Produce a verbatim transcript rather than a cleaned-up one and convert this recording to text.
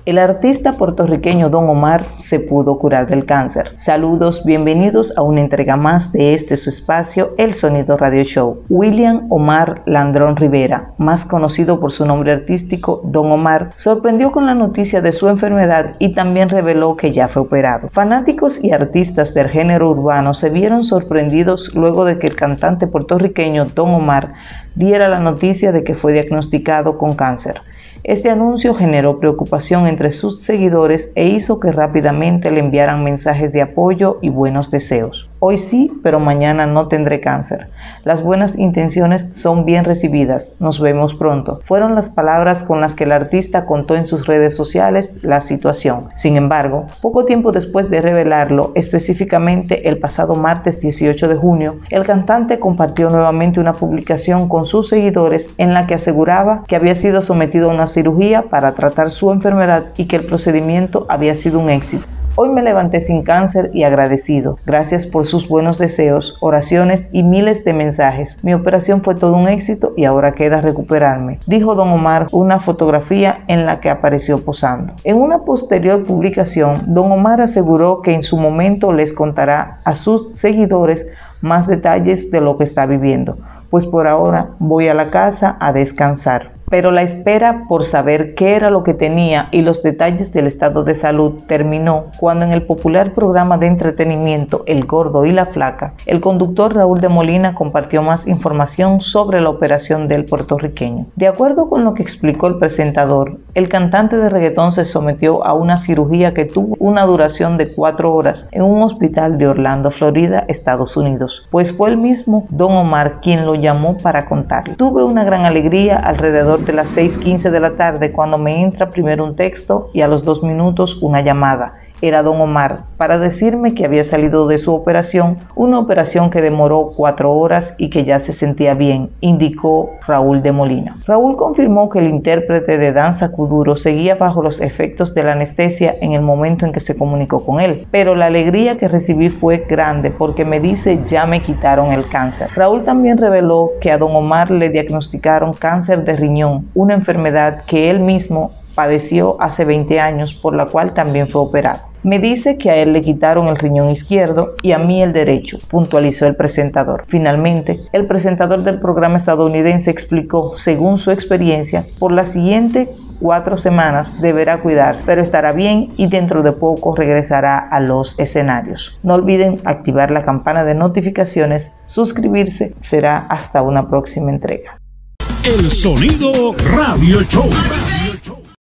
El artista puertorriqueño Don Omar se pudo curar del cáncer. Saludos, bienvenidos a una entrega más de este su espacio, El Sonido Radio Show. William Omar Landrón Rivera, más conocido por su nombre artístico Don Omar, sorprendió con la noticia de su enfermedad y también reveló que ya fue operado. Fanáticos y artistas del género urbano se vieron sorprendidos luego de que el cantante puertorriqueño Don Omar diera la noticia de que fue diagnosticado con cáncer. Este anuncio generó preocupación entre sus seguidores e hizo que rápidamente le enviaran mensajes de apoyo y buenos deseos. Hoy sí, pero mañana no tendré cáncer. Las buenas intenciones son bien recibidas. Nos vemos pronto. Fueron las palabras con las que el artista contó en sus redes sociales la situación. Sin embargo, poco tiempo después de revelarlo, específicamente el pasado martes dieciocho de junio, el cantante compartió nuevamente una publicación con sus seguidores en la que aseguraba que había sido sometido a una cirugía para tratar su enfermedad y que el procedimiento había sido un éxito. Hoy me levanté sin cáncer y agradecido. Gracias por sus buenos deseos, oraciones y miles de mensajes. Mi operación fue todo un éxito y ahora queda recuperarme, dijo Don Omar, una fotografía en la que apareció posando. En una posterior publicación, Don Omar aseguró que en su momento les contará a sus seguidores más detalles de lo que está viviendo, pues por ahora voy a la casa a descansar. Pero la espera por saber qué era lo que tenía y los detalles del estado de salud terminó cuando en el popular programa de entretenimiento El Gordo y la Flaca, el conductor Raúl de Molina compartió más información sobre la operación del puertorriqueño. De acuerdo con lo que explicó el presentador, el cantante de reggaetón se sometió a una cirugía que tuvo una duración de cuatro horas en un hospital de Orlando, Florida, Estados Unidos, pues fue el mismo Don Omar quien lo llamó para contarlo. Tuve una gran alegría alrededor de las seis quince de la tarde cuando me entra primero un texto y a los dos minutos una llamada. Era Don Omar para decirme que había salido de su operación, una operación que demoró cuatro horas y que ya se sentía bien, indicó Raúl de Molina. Raúl confirmó que el intérprete de danza kuduro seguía bajo los efectos de la anestesia en el momento en que se comunicó con él, pero la alegría que recibí fue grande porque me dice ya me quitaron el cáncer. Raúl también reveló que a Don Omar le diagnosticaron cáncer de riñón, una enfermedad que él mismo padeció hace veinte años, por la cual también fue operado. Me dice que a él le quitaron el riñón izquierdo y a mí el derecho, puntualizó el presentador. Finalmente, el presentador del programa estadounidense explicó, según su experiencia, por las siguientes cuatro semanas deberá cuidarse, pero estará bien y dentro de poco regresará a los escenarios. No olviden activar la campana de notificaciones, suscribirse. Será hasta una próxima entrega. El Sonido Radio Show.